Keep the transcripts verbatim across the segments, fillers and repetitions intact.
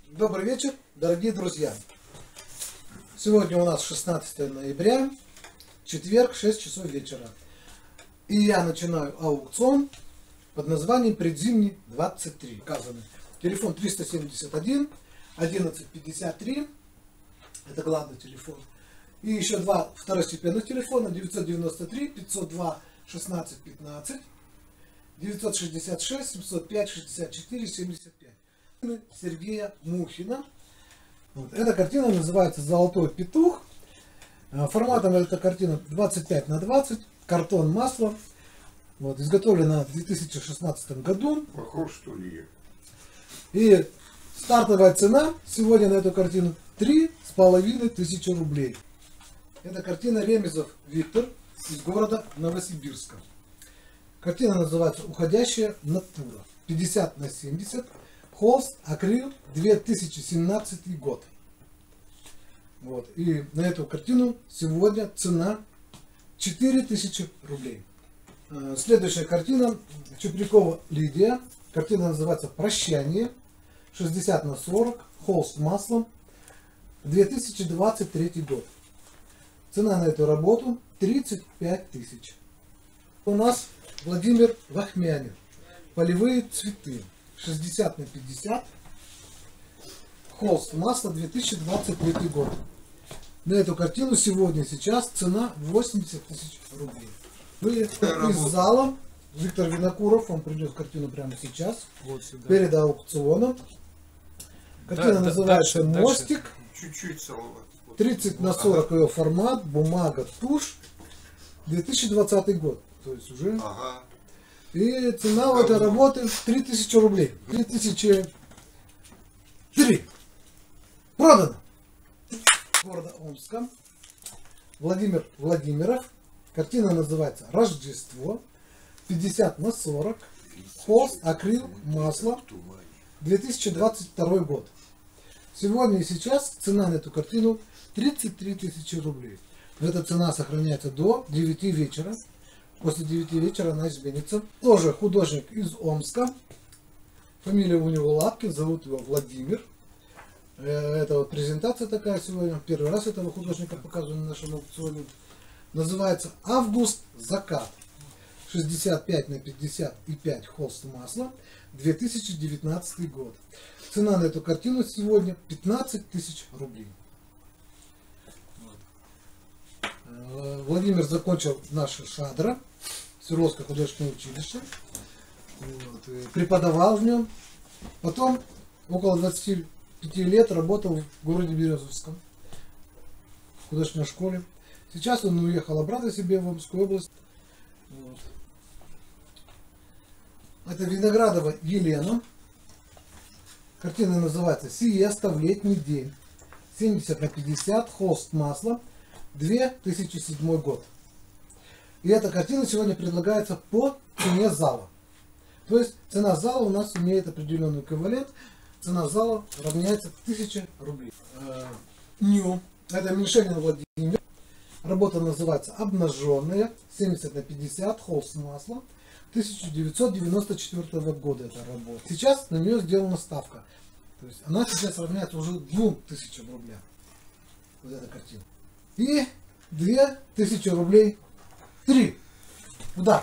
Добрый вечер, дорогие друзья! Сегодня у нас шестнадцатое ноября, четверг, шесть часов вечера. И я начинаю аукцион под названием «Предзимний двадцать три». Указаны. Телефон триста семьдесят один одиннадцать пятьдесят три. Это главный телефон. И еще два второстепенных телефона: девятьсот девяносто три пятьсот два шестнадцать пятнадцать, девятьсот шестьдесят шесть семьсот пять шестьдесят четыре семьдесят пять. Сергея Мухина. Вот. Эта картина называется «Золотой петух». Форматом эта картина двадцать пять на двадцать, картон, масло. Вот. Изготовлена в две тысячи шестнадцатом году. Похож, что ли? И стартовая цена сегодня на эту картину три с половиной тысячи рублей. Это картина Ремезов Виктор из города Новосибирска. Картина называется «Уходящая натура». пятьдесят на семьдесят. Холст, акрил, две тысячи семнадцатый год. Вот. И на эту картину сегодня цена четыре тысячи рублей. Следующая картина Чупрякова Лидия. Картина называется «Прощание». шестьдесят на сорок. Холст маслом. две тысячи двадцать третий год. Цена на эту работу тридцать пять тысяч. У нас Владимир Вахмянин. Полевые цветы. шестьдесят на пятьдесят. Холст масло, две тысячи двадцать третий год. На эту картину сегодня, сейчас цена восемьдесят тысяч рублей. Вы из зала. Виктор Винокуров, он придет картину прямо сейчас. Вот сюда. Перед аукционом. Картина да, называется дальше, «Мостик». Чуть-чуть салат. тридцать на сорок ее формат, бумага, тушь. две тысячи двадцатый год. То есть уже... Ага. И цена у этой работы три тысячи рублей. три тысячи три. Продано. Города Омска. Владимир Владимиров. Картина называется «Рождество». пятьдесят на сорок. Холст, акрил, масло. две тысячи двадцать второй год. Сегодня и сейчас цена на эту картину тридцать три тысячи рублей. Эта цена сохраняется до девяти вечера. После девяти вечера она изменится. Тоже художник из Омска. Фамилия у него Лапкин, зовут его Владимир. Это вот презентация такая сегодня. Первый раз этого художника показываю на нашем аукционе. Называется «Август. Закат». шестьдесят пять на пятьдесят и пять холст масла. две тысячи девятнадцатый год. Цена на эту картину сегодня пятнадцать тысяч рублей. Владимир закончил наше Шадра, Свердловское художественное училище, вот, преподавал в нем. Потом около двадцати пяти лет работал в городе Березовском, в художественной школе. Сейчас он уехал обратно себе в Омскую область. Вот. Это Виноградова Елена. Картина называется «Сиеста в летний день». семьдесят на пятьдесят, холст масло. две тысячи седьмой год. И эта картина сегодня предлагается по цене зала. То есть цена зала у нас имеет определенный эквивалент. Цена зала равняется тысяче рублей. Нью. Это Мишелин Владимир. Работа называется «Обнаженная». семьдесят на пятьдесят, холст масла. тысяча девятьсот девяносто четвёртого года эта работа. Сейчас на нее сделана ставка. То есть она сейчас равняется уже двум тысячам рублей. Вот эта картина. И две тысячи рублей. Три. Да.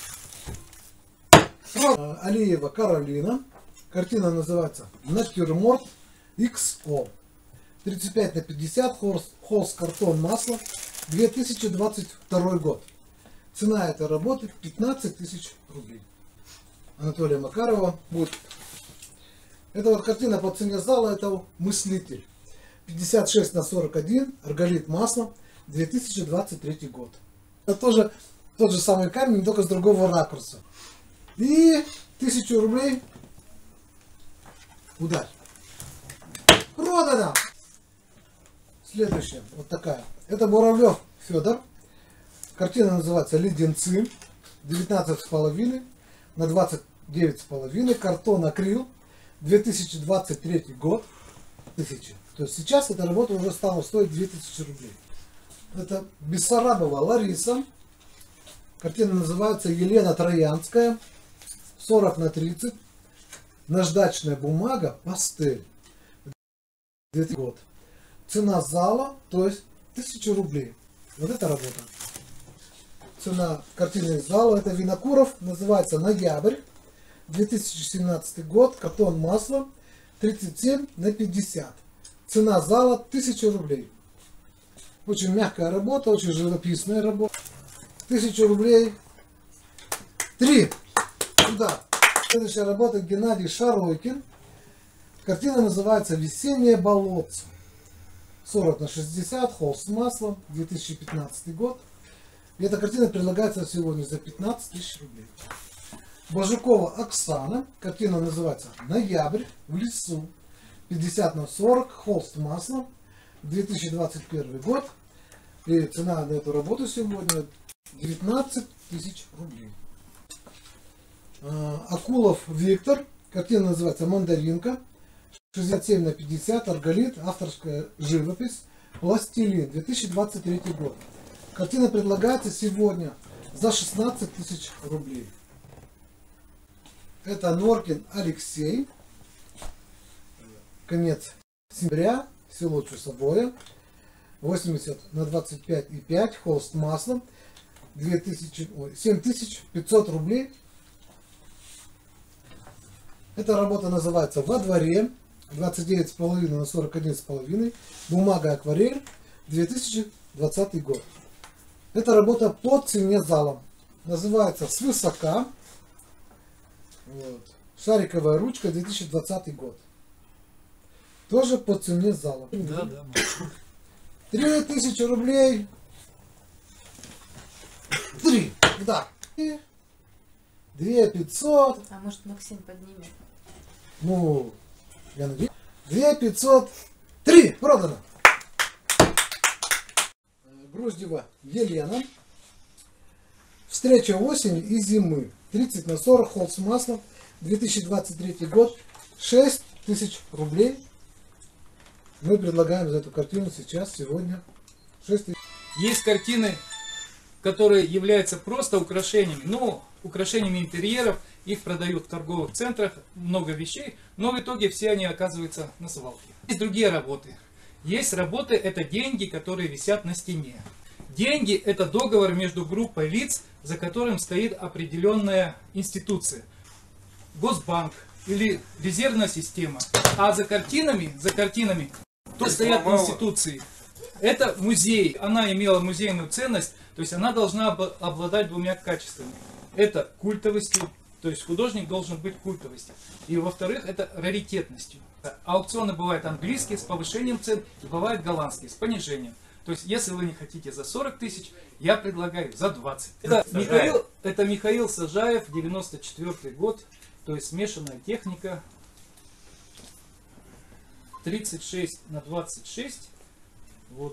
Алиева Каролина. Картина называется «Натюрморт икс о». тридцать пять на пятьдесят. Холст, холст картон масло. две тысячи двадцать второй год. Цена этой работы пятнадцать тысяч рублей. Анатолия Макарова будет. Это вот картина по цене зала. Это «Мыслитель». пятьдесят шесть на сорок один, арголит масло, две тысячи двадцать третий год. Это тоже тот же самый камень, только с другого ракурса. И тысячу рублей. Ударь. Продано! Следующая, вот такая. Это Муравлев Федор. Картина называется «Леденцы». девятнадцать с половиной на двадцать девять с половиной. Картон, акрил. две тысячи двадцать третий год. Тысячи. То есть сейчас эта работа уже стала стоить две тысячи рублей. Это Бессарабова Лариса. Картина называется «Елена Троянская». сорок на тридцать. Наждачная бумага, пастель. год. Цена зала, то есть тысяча рублей. Вот это работа. Цена картины зала, это Винокуров, называется «Ноябрь», две тысячи семнадцатый год, картон масло, тридцать семь на пятьдесят. Цена зала тысяча рублей. Очень мягкая работа, очень живописная работа. тысяча рублей. Три. Сюда. Следующая работа Геннадий Шаройкин. Картина называется «Весеннее болотце». сорок на шестьдесят, холст маслом, две тысячи пятнадцатый год. И эта картина предлагается сегодня за пятнадцать тысяч рублей. Бажукова Оксана. Картина называется «Ноябрь в лесу». пятьдесят на сорок, холст маслом, две тысячи двадцать первый год. И цена на эту работу сегодня девятнадцать тысяч рублей. Акулов Виктор. Картина называется «Мандаринка». шестьдесят семь на пятьдесят, арголит, авторская живопись, пластилин, две тысячи двадцать третий год. Картина предлагается сегодня за шестнадцать тысяч рублей. Это Норкин Алексей. Конец сентября, село Чусовое, восемьдесят на двадцать пять и пять, холст маслом, две тысячи, ой, семь тысяч пятьсот рублей. Эта работа называется «Во дворе», двадцать девять с половиной на сорок один с половиной, бумага акварель, две тысячи двадцатый год. Эта работа по цене зала. Называется «Свысока». Вот. Шариковая ручка, две тысячи двадцатый год. Тоже по цене зала. Да, да. Три тысячи рублей. Три. Да. И две пятьсот. А может, Максим поднимет? Ну, я надеюсь. Две пятьсот. Три. Продано. Груздева Елена. Встреча осени и зимы. тридцать на сорок, холст маслом. две тысячи двадцать третий год. шесть тысяч рублей. Мы предлагаем за эту картину сейчас, сегодня, шесть тысяч. Есть картины, которые являются просто украшениями. Но украшениями интерьеров. Их продают в торговых центрах. Много вещей. Но в итоге все они оказываются на свалке. Есть другие работы. Есть работы, это деньги, которые висят на стене. Деньги – это договор между группой лиц, за которым стоит определенная институция. Госбанк или резервная система. А за картинами, за картинами, то стоят институции. Это музей. Она имела музейную ценность, то есть она должна обладать двумя качествами. Это культовостью, то есть художник должен быть культовостью. И во-вторых, это раритетностью. Аукционы бывают английские с повышением цен, и бывают голландские с понижением. То есть, если вы не хотите за сорок тысяч, я предлагаю за двадцать. Это Михаил, это Михаил Сажаев, девяносто четвёртый год, то есть смешанная техника. тридцать шесть на двадцать шесть. Вот.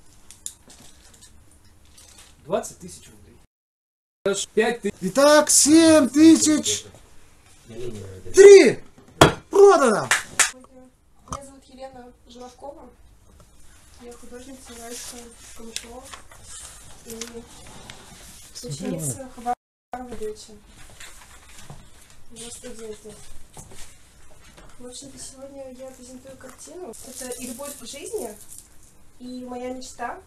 двадцать тысяч рублей. пять тысяч. Итак, семь тысяч. Три. Продано. Меня зовут Елена Журавкова. Я художница Райска Камышова и ученица Хабаровича. Я студенты. В общем-то, сегодня я презентую картину. Это и любовь к жизни, и моя мечта.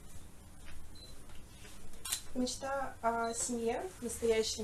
Мечта о семье настоящей.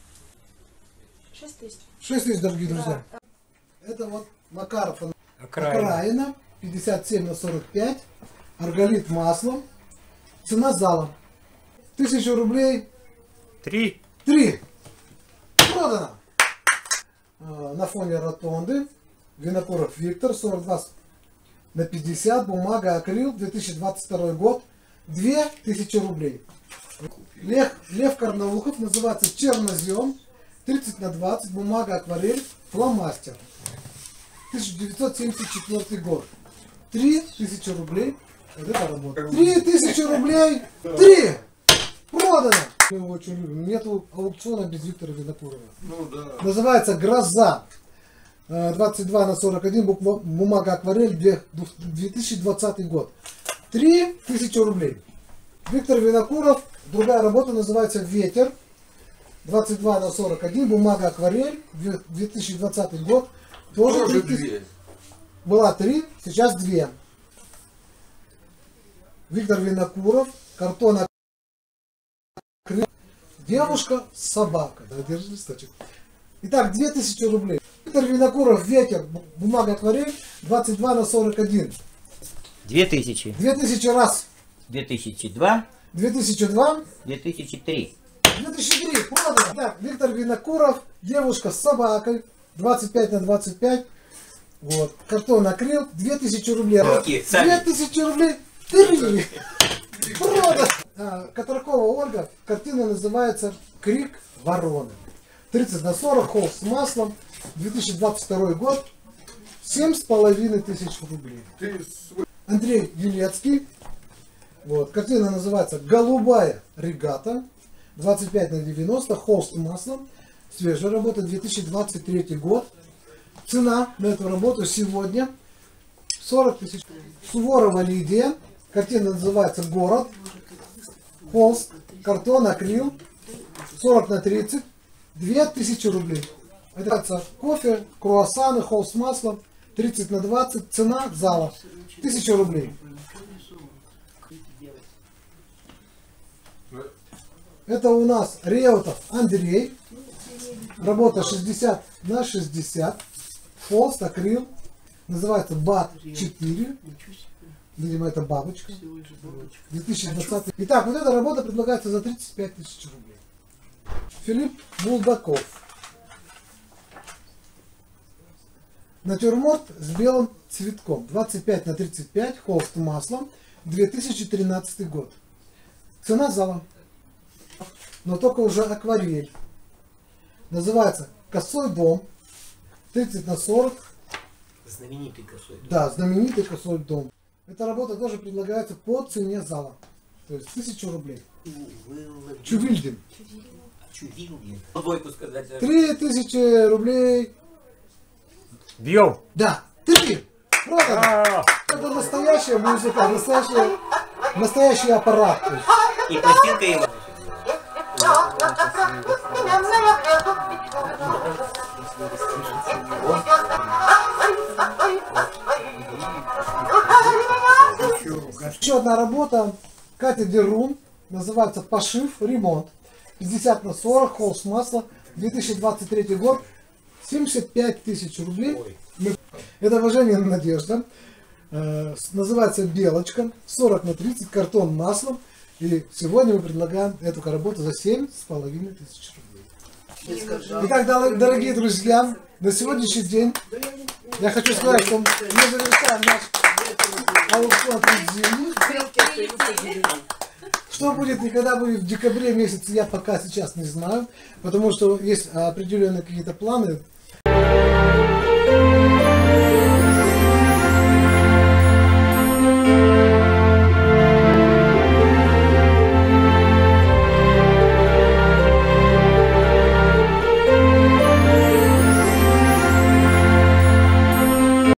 Шесть тысяч. Шесть тысяч, дорогие друзья. Да. Это вот Макаров Окраина. Окраина, пятьдесят семь на сорок пять, арголит маслом, цена зала тысяча рублей. Три. Три. Продано. А, на фоне ротонды Винокуров Виктор, сорок два на пятьдесят, бумага акрил, две тысячи двадцать второй год, две тысячи рублей. Лев, Лев Карнаухов, называется «Чернозем», тридцать на двадцать, бумага акварель, фломастер. тысяча девятьсот семьдесят четвёртый год. три тысячи рублей. Вот это работа. три тысячи рублей. Три. Продано. Мы его очень любим. Нету аукциона без Виктора Винокурова. Ну да. Называется «Гроза». двадцать два на сорок один, буква, бумага акварель, две тысячи двадцатый год. три тысячи рублей. Виктор Винокуров. Другая работа называется «Ветер». двадцать два на сорок один, бумага акварель, две тысячи двадцатый год. Тоже, Тоже три тысячи. две. Была три, сейчас две. Виктор Винокуров, картон акрил, девушка с собакой. Да, держи листочек. Итак, две тысячи рублей. Виктор Винокуров, ветер, бумага акварель, двадцать два на сорок один. Две тысячи. две тысячи раз. Две тысячи два. две тысячи два. Две тысячи три. две тысячи три. Продано. Так, Виктор Винокуров, девушка с собакой, двадцать пять на двадцать пять. Вот. Картон акрил, две тысячи рублей. Руки, сами. две тысячи рублей. Три. Продано. А, Катракова Ольга. Картина называется «Крик вороны». тридцать на сорок, холст с маслом. две тысячи двадцать второй год. семь с половиной тысяч рублей. Ты свой... Андрей Елецкий. Вот. Картина называется «Голубая регата». двадцать пять на девяносто, холст с маслом. Свежая работа, две тысячи двадцать третий год. Цена на эту работу сегодня сорок тысяч. Суворова Лидия. Картина называется «Город». Холст, картон, акрил. сорок на тридцать. две тысячи рублей. Это кофе, круассаны, холст с маслом. тридцать на двадцать. Цена зала тысяча рублей. Это у нас Реутов Андрей. Работа шестьдесят на шестьдесят. Холст, акрил. Называется БАТ четыре. Видимо, это бабочка. две тысячи двадцатый. Итак, вот эта работа предлагается за тридцать пять тысяч рублей. Филипп Булдаков. Натюрморт с белым цветком. двадцать пять на тридцать пять. Холст маслом. две тысячи тринадцатый год. Цена зала. Но только уже акварель. Называется «Косой дом». тридцать на сорок. Знаменитый косой дом. Да, знаменитый «Косой дом». Эта работа тоже предлагается по цене зала. То есть тысячу рублей. Чувильдин. Чувильдин. Двойку сказать. Три тысячи рублей. Бьем. Да, три. Продано. Это настоящая музыка, настоящий, настоящий аппарат. То есть. И пластинка его. Еще одна работа. Катя Дерун. Называется «Пошив, ремонт». пятьдесят на сорок, холст масла. две тысячи двадцать третий год. семьдесят пять тысяч рублей. Это Важенина Надежда. Э, называется «Белочка». сорок на тридцать, картон маслом. И сегодня мы предлагаем эту работу за семь с половиной тысяч рублей. Итак, дорогие друзья, на сегодняшний день я хочу сказать, что мы завершаем наш аукцион предзимний. Что будет и когда будет в декабре месяце, я пока сейчас не знаю, потому что есть определенные какие-то планы.